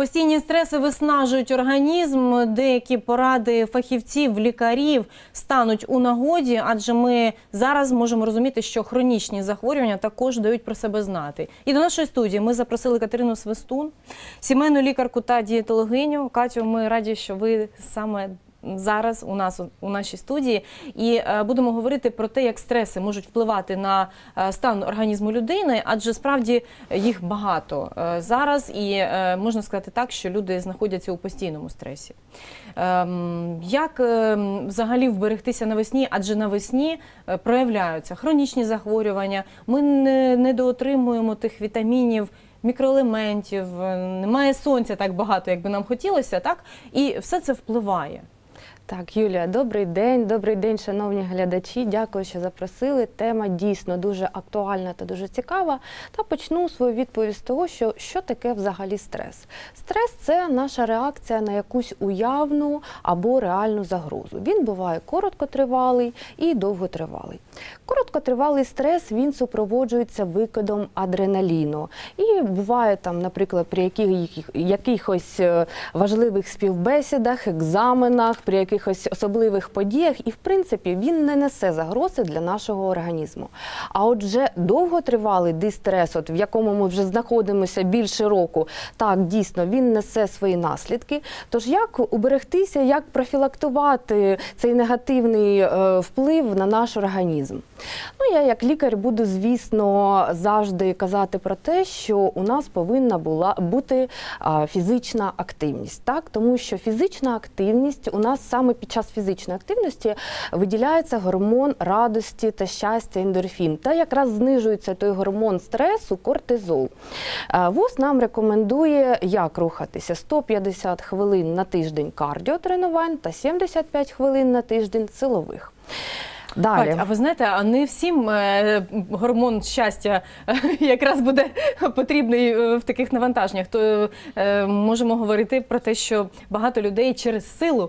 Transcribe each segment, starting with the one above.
Постійні стреси виснажують організм, деякі поради фахівців, лікарів стануть у нагоді, адже ми зараз можемо розуміти, що хронічні захворювання також дають про себе знати. І до нашої студії ми запросили Катерину Свистун, сімейну лікарку та дієтологиню. Катю, ми раді, що ви саме зараз у нас у нашій студії, і будемо говорити про те, як стреси можуть впливати на стан організму людини, адже справді їх багато зараз, і можна сказати так, що люди знаходяться у постійному стресі. Як взагалі вберегтися навесні, адже навесні проявляються хронічні захворювання, ми недоотримуємо тих вітамінів, мікроелементів, немає сонця так багато, як би нам хотілося, так? І все це впливає. Так, Юлія, добрий день, шановні глядачі. Дякую, що запросили. Тема дійсно дуже актуальна та дуже цікава. Та почну свою відповідь з того, що таке взагалі стрес. Стрес – це наша реакція на якусь уявну або реальну загрозу. Він буває короткотривалий і довготривалий. Короткотривалий стрес, він супроводжується викидом адреналіну. І буває там, наприклад, при якихось важливих співбесідах, екзаменах, при якихось особливих подіях, і в принципі він не несе загрози для нашого організму. А отже, довготривалий дистрес, в якому ми вже знаходимося більше року, так, дійсно, він несе свої наслідки. Тож як уберегтися, як профілактувати цей негативний вплив на наш організм? Ну, я як лікар буду, звісно, завжди казати про те, що у нас повинна бути фізична активність. Так? Тому що фізична активність, у нас саме під час фізичної активності виділяється гормон радості та щастя, ендорфін. Та якраз знижується той гормон стресу, кортизол. ВОЗ нам рекомендує, як рухатися: 150 хвилин на тиждень кардіотренувань та 75 хвилин на тиждень силових. Далі. Кать, а ви знаєте, а не всім гормон щастя якраз буде потрібний в таких навантаженнях. То можемо говорити про те, що багато людей через силу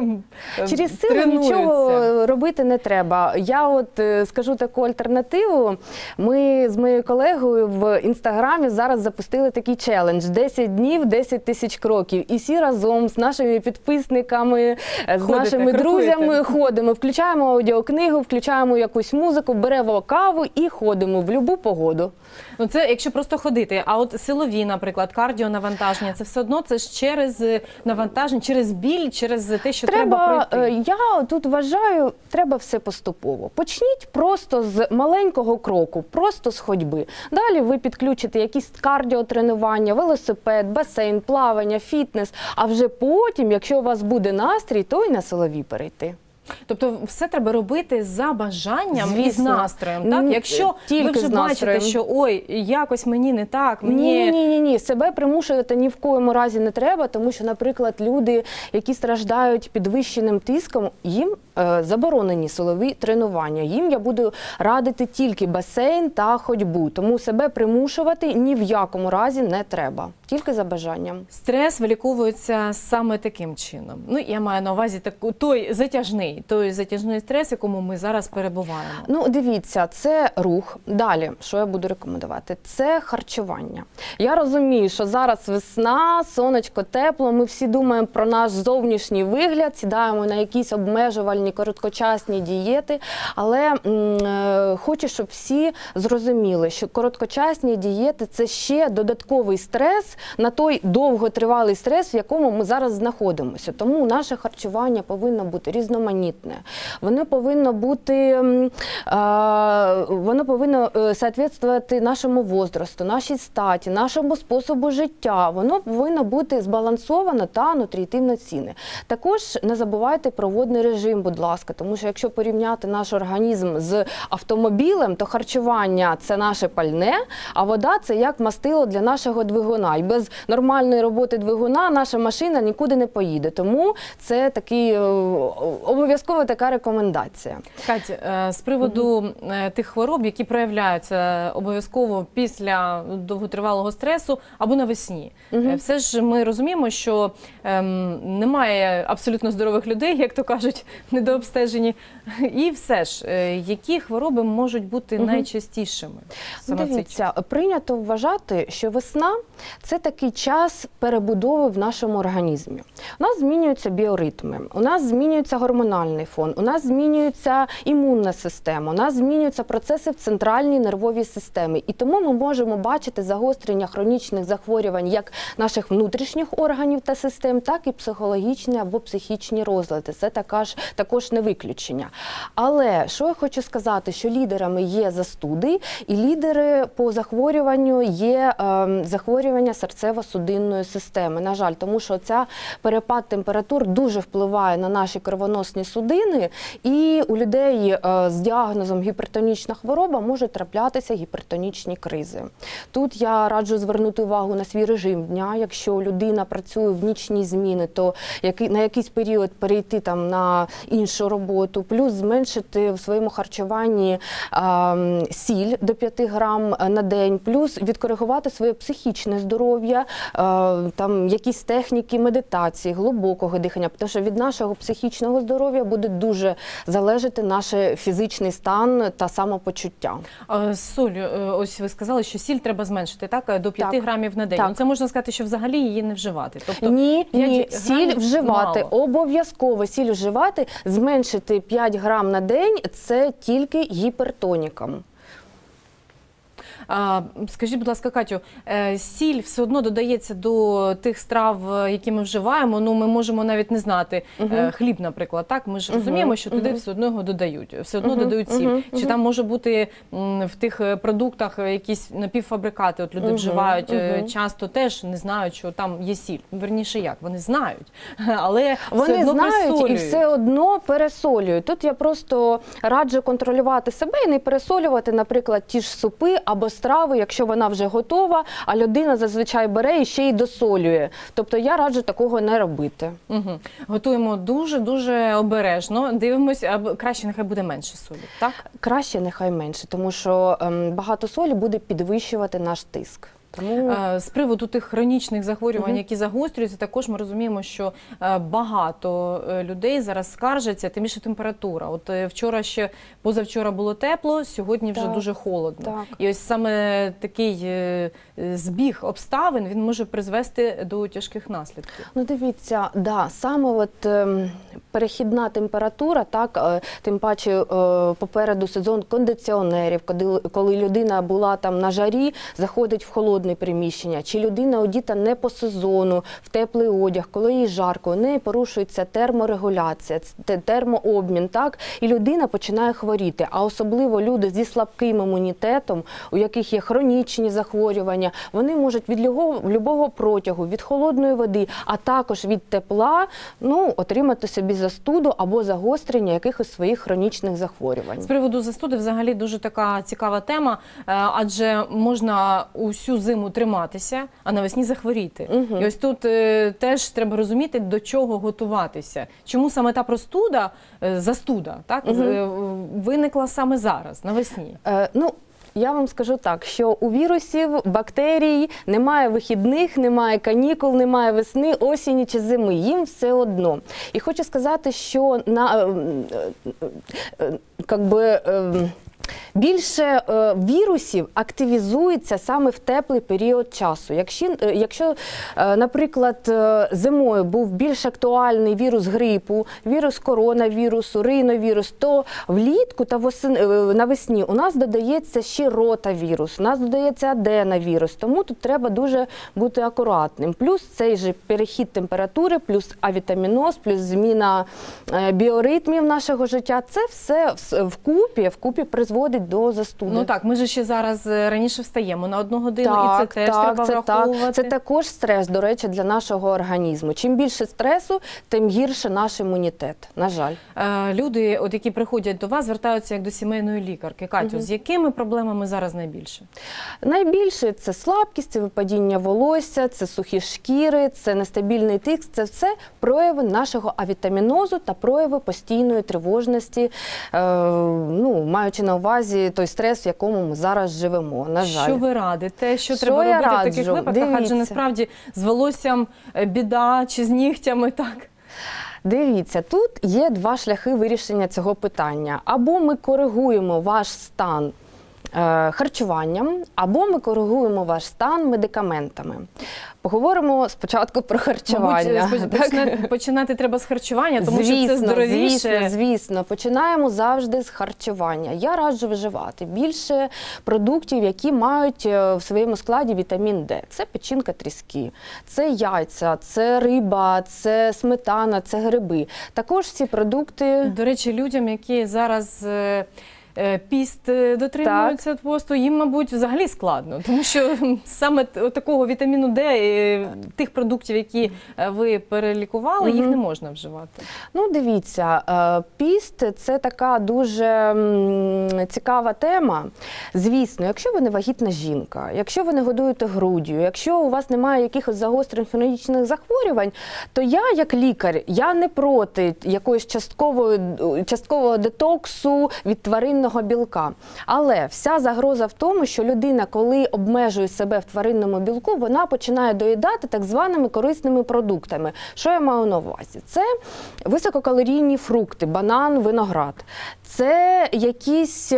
нічого робити не треба. Я от скажу таку альтернативу. Ми з моєю колегою в Інстаграмі зараз запустили такий челендж: 10 днів, 10 тисяч кроків. І всі разом з нашими підписниками, з нашими друзями ходимо, включаємо аудіокнигу, включаємо якусь музику, беремо каву і ходимо в будь-яку погоду. Ну, це якщо просто ходити. А от силові, наприклад, кардіонавантаження, це все одно це ж через навантаження, через біль, через те, що треба пройти. Я тут вважаю, треба все поступово. Почніть просто з маленького кроку, просто з ходьби. Далі ви підключите якісь кардіотренування, велосипед, басейн, плавання, фітнес. А вже потім, якщо у вас буде настрій, то й на силові перейти. Тобто все треба робити за бажанням, звісно, і з настроєм, так? Якщо тільки ви вже бачите, що ой, якось мені не так, мені... Ні, себе примушувати ні в коєму разі не треба, тому що, наприклад, люди, які страждають підвищеним тиском, їм заборонені силові тренування. Їм я буду радити тільки басейн та ходьбу, тому себе примушувати ні в якому разі не треба, тільки за бажанням. Стрес виліковується саме таким чином. Ну, я маю на увазі той затяжний стрес, в якому ми зараз перебуваємо. Ну, дивіться, це рух. Далі, що я буду рекомендувати? Це харчування. Я розумію, що зараз весна, сонечко, тепло, ми всі думаємо про наш зовнішній вигляд, сідаємо на якісь обмежувальні короткочасні дієти, але хочу, щоб всі зрозуміли, що короткочасні дієти – це ще додатковий стрес на той довготривалий стрес, в якому ми зараз знаходимося. Тому наше харчування повинно бути різноманітне. Воно повинно соответствувати нашому возрасту, нашій статі, нашому способу життя. Воно повинно бути збалансовано та нутрітивно цінне. Також не забувайте про водний режим, будь ласка, тому що якщо порівняти наш організм з автомобілем, то харчування – це наше пальне, а вода – це як мастило для нашого двигуна. І без нормальної роботи двигуна наша машина нікуди не поїде. Тому це такий обов'язково така рекомендація. Кать, з приводу тих хвороб, які проявляються обов'язково після довготривалого стресу або навесні. Все ж ми розуміємо, що немає абсолютно здорових людей, як то кажуть, не недообстежені. І все ж, які хвороби можуть бути найчастішими? Саме в цей Дивіться, прийнято вважати, що весна – це такий час перебудови в нашому організмі. У нас змінюються біоритми, у нас змінюється гормональний фон, у нас змінюється імунна система, у нас змінюються процеси в центральній нервовій системі. І тому ми можемо бачити загострення хронічних захворювань як наших внутрішніх органів та систем, так і психологічні або психічні розлади. Це також не виключення. Але що я хочу сказати, що лідерами є застуди, і лідери по захворюванню є захворювання серцево-судинної системи. На жаль, тому що ця перепад температур дуже впливає на наші кровоносні судини, і у людей з діагнозом гіпертонічна хвороба можуть траплятися гіпертонічні кризи. Тут я раджу звернути увагу на свій режим дня. Якщо людина працює в нічні зміни, то на якийсь період перейти там на іншу роботу, плюс зменшити в своєму харчуванні сіль до 5 грам на день, плюс відкоригувати своє психічне здоров'я, там якісь техніки медитації, глибокого дихання, тому що від нашого психічного здоров'я буде дуже залежати наш фізичний стан та самопочуття. Соль, ось ви сказали, що сіль треба зменшити, так? До 5 грамів на день. Так. Ну, це можна сказати, що взагалі її не вживати. Тобто Ні, 5 сіль грамів вживати, мало. обов'язково сіль вживати, зменшити 5 грам на день – це тільки гіпертонікам. Скажіть, будь ласка, Катю, сіль все одно додається до тих страв, які ми вживаємо. Ну, ми можемо навіть не знати. Хліб, наприклад, так? Ми ж розуміємо, що туди все одно його додають. Все одно додають сіль. Чи там може бути в тих продуктах якісь напівфабрикати? От люди вживають часто теж не знають, що там є сіль. Вірніше як? Вони знають, але все одно знають і все одно пересолюють. Тут я просто раджу контролювати себе і не пересолювати, наприклад, ті ж супи або страву, якщо вона вже готова, а людина зазвичай бере і ще й досолює. Тобто я раджу такого не робити. Готуємо дуже-дуже обережно. Дивимось, краще нехай буде менше солі, так? Краще нехай менше, тому що багато солі буде підвищувати наш тиск. Тому... З приводу тих хронічних захворювань, які загострюються, також ми розуміємо, що багато людей зараз скаржаться, тим більше температура. От вчора ще, позавчора було тепло, сьогодні вже дуже холодно. Так. І ось саме такий збіг обставин, він може призвести до тяжких наслідків. Ну дивіться, да, саме от перехідна температура, так, тим паче попереду сезон кондиціонерів, коли людина була там на жарі, заходить в холодне приміщення, чи людина одіта не по сезону, в теплий одяг, коли їй жарко, у неї порушується терморегуляція, термообмін, так, і людина починає хворіти. А особливо люди зі слабким імунітетом, у яких є хронічні захворювання, вони можуть від любого протягу, від холодної води, а також від тепла, ну, отримати собі застуду або загострення якихось своїх хронічних захворювань. З приводу застуди взагалі дуже така цікава тема, адже можна усю зиму триматися, а навесні захворіти. І ось тут теж треба розуміти, до чого готуватися. Чому саме та простуда, застуда, так, виникла саме зараз, навесні? Я вам скажу так, що у вірусів, бактерій немає вихідних, немає канікул, немає весни, осені чи зими. Їм все одно. І хочу сказати, що більше вірусів активізується саме в теплий період часу. Якщо, наприклад, зимою був більш актуальний вірус грипу, вірус коронавірусу, риновірус, то влітку та навесні у нас додається ще ротавірус, у нас додається аденовірус, тому тут треба дуже бути акуратним. Плюс цей же перехід температури, плюс авітаміноз, плюс зміна біоритмів нашого життя, це все вкупі призводить до застуди. Ну так, ми ж ще зараз раніше встаємо на 1 годину, і це теж треба враховувати. Це також стрес, до речі, для нашого організму. Чим більше стресу, тим гірше наш імунітет, на жаль. Люди, от які приходять до вас, звертаються як до сімейної лікарки. Катю, з якими проблемами зараз найбільше? Найбільше це слабкість, це випадіння волосся, це сухі шкіри, це нестабільний тиск, це все прояви нашого авітамінозу та прояви постійної тривожності, маючи на увазі той стрес, в якому ми зараз живемо, на жаль. Що ви радите? Що треба робити в таких випадках? Адже насправді з волоссям біда чи з нігтями, так? Дивіться, тут є два шляхи вирішення цього питання. Або ми коригуємо ваш стан харчуванням, або ми коригуємо ваш стан медикаментами. Поговоримо спочатку про харчування. Мабуть, починати треба з харчування, тому що це здоровіше. Звісно. Починаємо завжди з харчування. Я раджу вживати більше продуктів, які мають в своєму складі вітамін Д. Це печінка тріски, це яйця, це риба, це сметана, це гриби. Також ці продукти... До речі, людям, які зараз... піст дотримуються посту, їм, мабуть, взагалі складно, тому що саме такого вітаміну Д, тих продуктів, які ви перелікували, їх не можна вживати. Ну, дивіться, піст – це така дуже цікава тема. Звісно, якщо ви не вагітна жінка, якщо ви не годуєте груддю, якщо у вас немає якихось загострень хронічних захворювань, то я, як лікар, я не проти якоїсь часткового детоксу від тваринного білка. Але вся загроза в тому, що людина, коли обмежує себе в тваринному білку, вона починає доїдати так званими корисними продуктами. Що я маю на увазі? Це висококалорійні фрукти, банан, виноград. Це якісь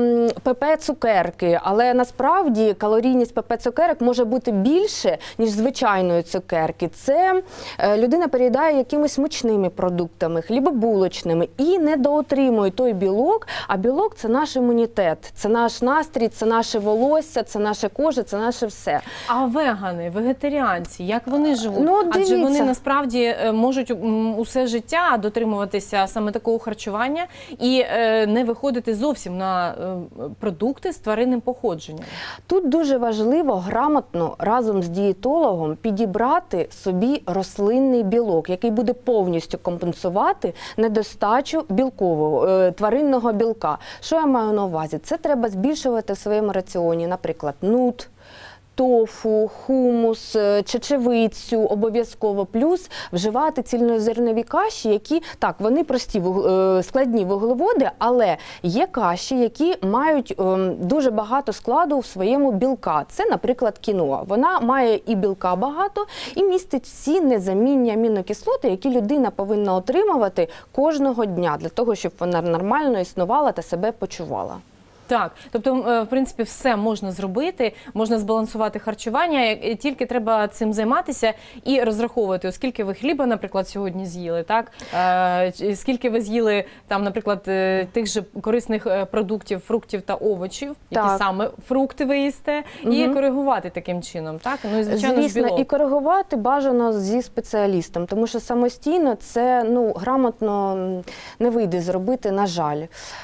ПП-цукерки, але насправді калорійність ПП-цукерок може бути більше, ніж звичайної цукерки. Це людина переїдає якимись мучними продуктами, хлібобулочними і недоотримує той білок, а білок – це наш імунітет, це наш настрій, це наше волосся, це наша кожа, це наше все. А вегани, вегетаріанці, як вони живуть? Ну, адже вони насправді можуть усе життя дотримуватися саме такого харчування і не виходити зовсім на продукти з тваринним походженням. Тут дуже важливо грамотно разом з дієтологом підібрати собі рослинний білок, який буде повністю компенсувати недостачу білкового, тваринного білка. Що я маю на увазі? Це треба збільшувати в своєму раціоні, наприклад, нут, тофу, хумус, чечевицю обов'язково, плюс вживати цільнозернові каші, які, так, вони прості, складні вуглеводи, але є каші, які мають дуже багато складу в своєму білка. Це, наприклад, кіноа. Вона має і білка багато, і містить всі незамінні амінокислоти, які людина повинна отримувати кожного дня, для того, щоб вона нормально існувала та себе почувала. Так, тобто, в принципі, все можна зробити, можна збалансувати харчування, тільки треба цим займатися і розраховувати, оскільки ви хліба, наприклад, сьогодні з'їли, так? Скільки ви з'їли, там, наприклад, тих же корисних продуктів, фруктів та овочів, які саме фрукти ви їсте, і коригувати таким чином, так? Ну, і, звичайно, звісно, білок. і коригувати бажано зі спеціалістом, тому що самостійно це, грамотно не вийде зробити, на жаль.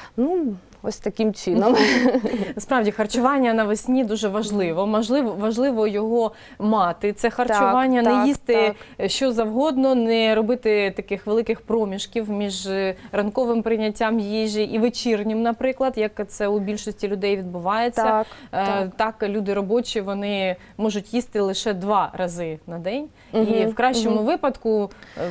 Ось таким чином. Справді, харчування навесні дуже важливо. Важливо його мати. Це харчування, не їсти що завгодно, не робити таких великих проміжків між ранковим прийняттям їжі і вечірнім, наприклад, як це у більшості людей відбувається. Так, люди робочі, вони можуть їсти лише 2 рази на день. І в кращому випадку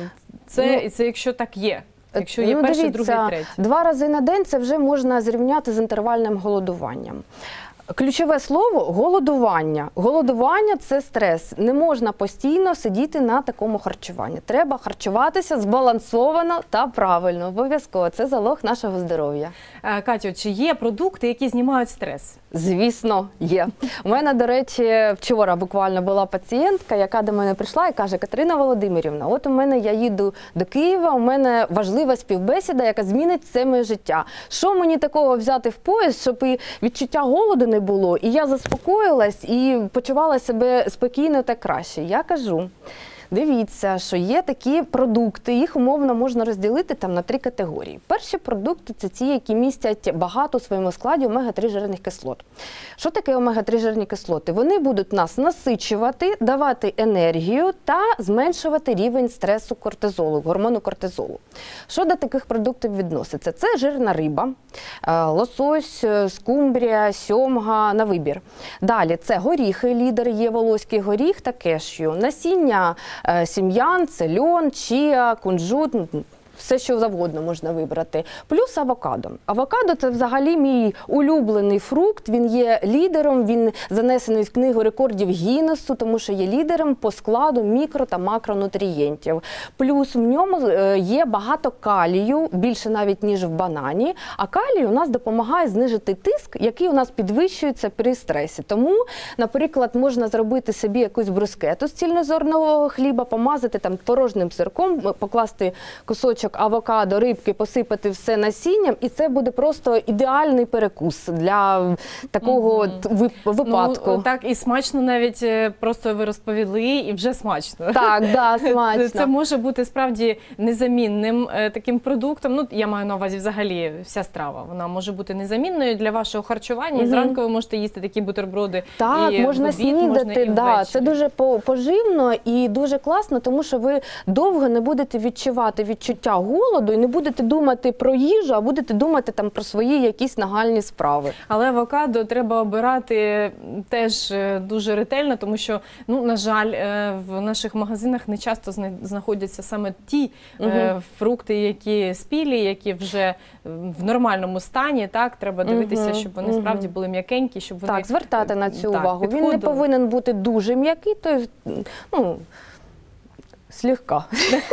це якщо так є. Якщо є перший, другий, третій. 2 рази на день це вже можна зрівняти з інтервальним голодуванням. Ключове слово – голодування. Голодування – це стрес. Не можна постійно сидіти на такому харчуванні. Треба харчуватися збалансовано та правильно. Обов'язково. Це залог нашого здоров'я. Катю, чи є продукти, які знімають стрес? Звісно, є. У мене, до речі, вчора буквально була пацієнтка, яка до мене прийшла і каже: Катерина Володимирівна, от я їду до Києва, у мене важлива співбесіда, яка змінить все моє життя. Що мені такого взяти в пояс, щоб і відчуття голоду не було, і я заспокоїлась і почувала себе спокійно та краще? Я кажу: дивіться, що є такі продукти, їх умовно можна розділити на 3 категорії. Перші продукти – це ті, які містять багато у своєму складі омега-3 жирних кислот. Що таке омега-3 жирні кислоти? Вони будуть нас насичувати, давати енергію та зменшувати рівень стресу кортизолу, гормону кортизолу. Що до таких продуктів відноситься? Це жирна риба, лосось, скумбрія, сьомга, на вибір. Далі це горіхи, лідер є волоський горіх та кешю, насіння, сім'ян, це льон, чіа, кунжут, все, що завгодно можна вибрати. Плюс авокадо. Авокадо – це взагалі мій улюблений фрукт, він є лідером, він занесений в книгу рекордів Гіннесу, тому що є лідером по складу мікро та макронутрієнтів. Плюс в ньому є багато калію, більше навіть, ніж в банані, а калій у нас допомагає знижити тиск, який у нас підвищується при стресі. Тому, наприклад, можна зробити собі якусь брускету з цільнозернового хліба, помазати там творожним сирком, покласти кусочок авокадо, рибки, посипати все насінням, і це буде просто ідеальний перекус для такого випадку. Ну, так, і смачно навіть, просто ви розповіли, і вже смачно. Так, да, смачно. Це може бути справді незамінним таким продуктом. Ну, я маю на увазі взагалі вся страва. Вона може бути незамінною для вашого харчування. І зранку ви можете їсти такі бутерброди. Так, і можна в обід, снідати, можна і да, ввечері. це дуже поживно і дуже класно, тому що ви довго не будете відчувати відчуття голоду і не будете думати про їжу, а будете думати там про свої якісь нагальні справи. Але авокадо треба обирати теж дуже ретельно, тому що, ну, на жаль, в наших магазинах не часто знаходяться саме ті фрукти, які спілі, які вже в нормальному стані. Так, треба дивитися, щоб вони справді були м'якенькі, щоб вони... Так, звертати на цю увагу. Він підходили. не повинен бути дуже м'який, тобто, ну, слегка.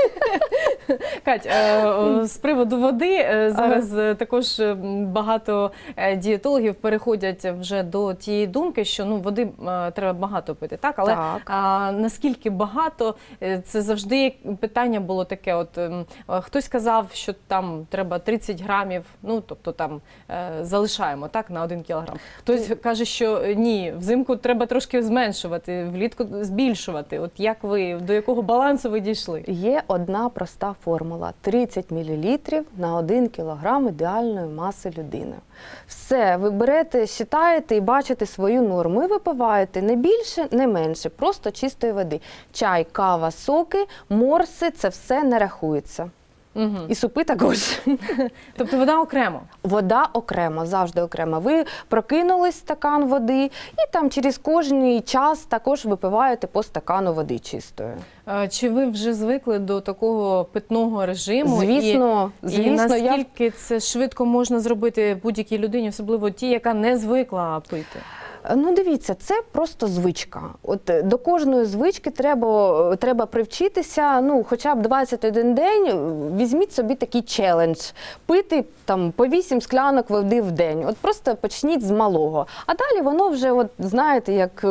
Кать, з приводу води, зараз також багато дієтологів переходять вже до тієї думки, що, ну, води треба багато пити, так? Але наскільки багато, це завжди питання було таке, от хтось казав, що там треба 30 грамів, ну, тобто там залишаємо, так, на 1 кілограм. Хтось каже, що ні, взимку треба трошки зменшувати, влітку збільшувати. От як ви, до якого балансу ви дійшли? Є одна проста формула – 30 мл на 1 кілограм ідеальної маси людини. Все, ви берете, считаєте і бачите свою норму. І випиваєте не більше, не менше, просто чистої води. Чай, кава, соки, морси – це все не рахується. І супи також. Тобто вода окремо? Вода окремо, завжди окремо. Ви прокинулись, стакан води, і там через кожний час також випиваєте по стакану води чистої. Чи ви вже звикли до такого питного режиму? Звісно, і наскільки це швидко можна зробити будь-якій людині, особливо тій, яка не звикла пити? Ну, дивіться, це просто звичка. От до кожної звички треба привчитися, ну, хоча б 21 день, візьміть собі такий челендж. Пити там по 8 склянок води в день. От просто почніть з малого. А далі воно вже, от, знаєте, як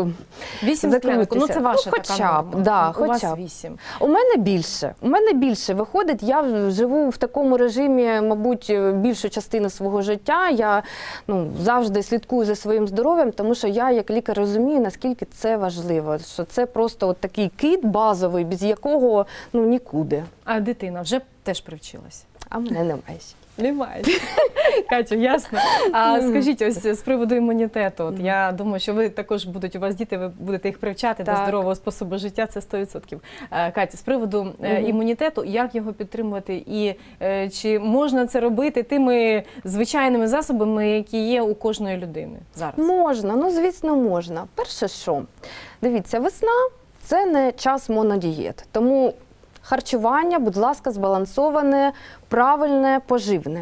8 склянок, ну це ваша така норма. У вас 8. У мене більше. У мене більше виходить. Я живу в такому режимі, мабуть, більшу частину свого життя. Я, ну, завжди слідкую за своїм здоров'ям, тому що я, як лікар, розумію, наскільки це важливо, що це просто от такий кит базовий, без якого, ну, нікуди. А дитина вже теж привчилась? А мене немає ще. Немає. Катю, ясно. А скажіть, ось з приводу імунітету, от я думаю, що ви також будуть у вас діти, ви будете їх привчати до здорового способу життя, це 100%. Катя, з приводу імунітету, як його підтримувати і чи можна це робити тими звичайними засобами, які є у кожної людини зараз? Можна, ну, звісно, можна. Перше що? Дивіться, весна – це не час монодієт, тому харчування, будь ласка, збалансоване, правильне, поживне.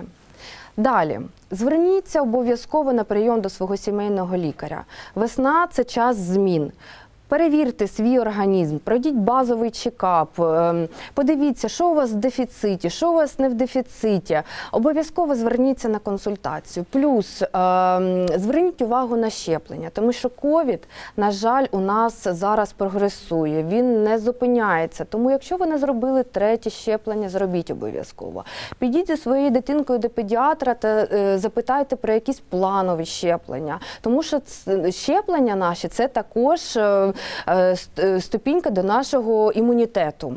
Далі. Зверніться обов'язково на прийом до свого сімейного лікаря. Весна – це час змін. Перевірте свій організм, пройдіть базовий чекап, подивіться, що у вас в дефіциті, що у вас не в дефіциті. Обов'язково зверніться на консультацію. Плюс зверніть увагу на щеплення, тому що ковід, на жаль, у нас зараз прогресує, він не зупиняється. Тому якщо ви не зробили 3-є щеплення, зробіть обов'язково. Підіть зі своєю дитинкою до педіатра та запитайте про якісь планові щеплення. Тому що щеплення наші – це також ступінька до нашого імунітету.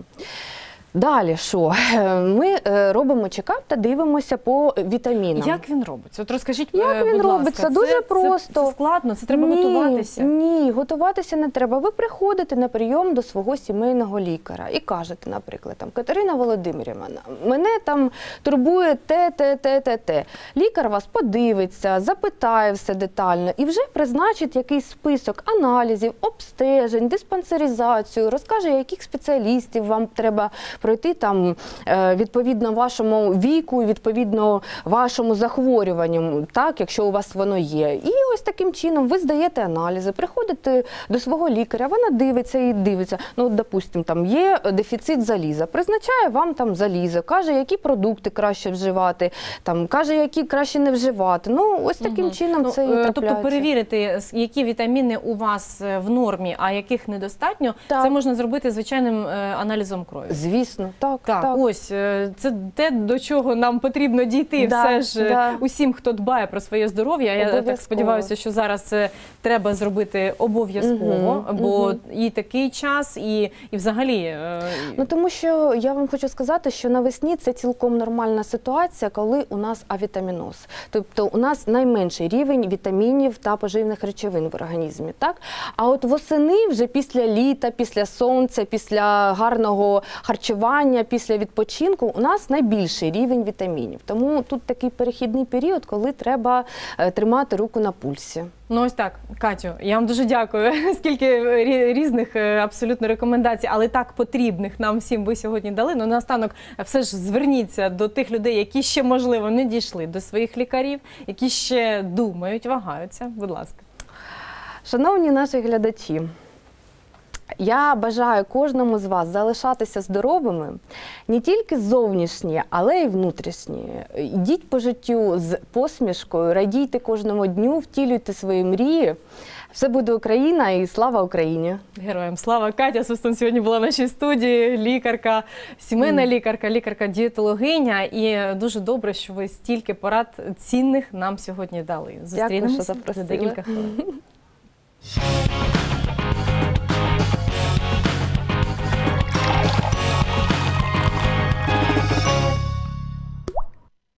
Далі що? Ми робимо чекап та дивимося по вітамінам. Як він робиться? От розкажіть, як він будь робиться? ласка. Дуже просто. Це складно? Це треба готуватися? Ні, готуватися не треба. Ви приходите на прийом до свого сімейного лікаря і кажете, наприклад, там, Катерина Володимирівна, мене там турбує те. Лікар вас подивиться, запитає все детально і вже призначить якийсь список аналізів, обстежень, диспансеризацію, розкаже, яких спеціалістів вам треба пройти там відповідно вашому віку, відповідно вашому захворюванню, так, якщо у вас воно є. І ось таким чином ви здаєте аналізи, приходите до свого лікаря, вона дивиться і дивиться. Ну, от, допустим, там є дефіцит заліза, призначає вам там залізо, каже, які продукти краще вживати, там, каже, які краще не вживати. Ну, ось таким чином це і трапляється. Тобто перевірити, які вітаміни у вас в нормі, а яких недостатньо, Так. це можна зробити звичайним аналізом крові. Звісно, так. Так, ось, це те, до чого нам потрібно дійти все ж усім, хто дбає про своє здоров'я. Я так сподіваюся, що зараз це треба зробити обов'язково, бо і такий час, і взагалі... Ну, тому що я вам хочу сказати, що навесні це цілком нормальна ситуація, коли у нас авітаміноз. Тобто у нас найменший рівень вітамінів та поживних речовин в організмі. Так? А от восени, вже після літа, після сонця, після гарного харчування, після відпочинку, у нас найбільший рівень вітамінів. Тому тут такий перехідний період, коли треба тримати руку на пульсі. Ну ось так, Катю, я вам дуже дякую. Скільки різних абсолютно рекомендацій, але так потрібних нам всім ви сьогодні дали. Ну, наостанок все ж зверніться до тих людей, які ще, можливо, не дійшли до своїх лікарів, які ще думають, вагаються. Будь ласка. Шановні наші глядачі, я бажаю кожному з вас залишатися здоровими, не тільки зовнішні, але й внутрішні. Йдіть по життю з посмішкою, радійте кожному дню, втілюйте свої мрії. Все буде Україна і слава Україні! Героям слава! Катя Свистун сьогодні була в нашій студії, лікарка, сімейна лікарка, лікарка-дієтологиня. І дуже добре, що ви стільки порад цінних нам сьогодні дали. Дякую, що запросили. За декілька хвилин.